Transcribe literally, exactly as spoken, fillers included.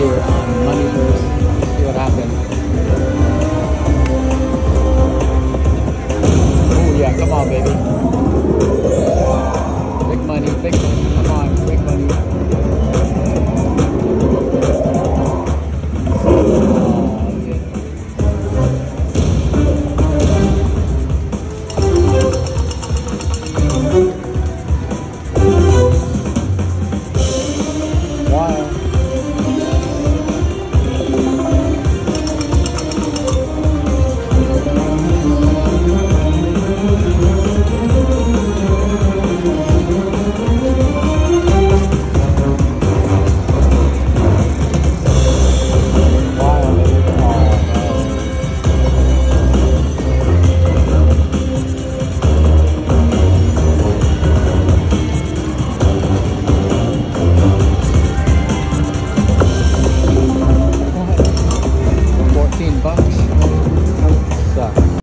here on Moneyverse. See what happens. Oh yeah, come on, baby. Big money, big money. Come on, big money. fourteen bucks. Sucks.